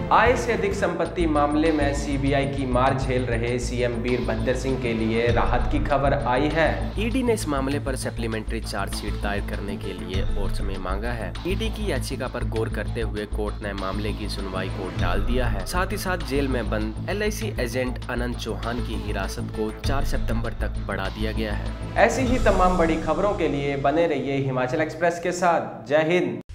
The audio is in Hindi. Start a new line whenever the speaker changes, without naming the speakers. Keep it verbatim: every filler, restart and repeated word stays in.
आय से अधिक संपत्ति मामले में सीबीआई की मार झेल रहे सीएम वीरभद्र सिंह के लिए राहत की खबर आई है। ईडी ने इस मामले पर सप्लीमेंट्री चार्जशीट दायर करने के लिए और समय मांगा है। ईडी की याचिका पर गौर करते हुए कोर्ट ने मामले की सुनवाई को टाल दिया है। साथ ही साथ जेल में बंद एलआईसी एजेंट अनंत चौहान की हिरासत को चार सितंबर तक बढ़ा दिया गया है। ऐसी ही तमाम बड़ी खबरों के लिए बने रहिए हिमाचल एक्सप्रेस के साथ। जय हिंद।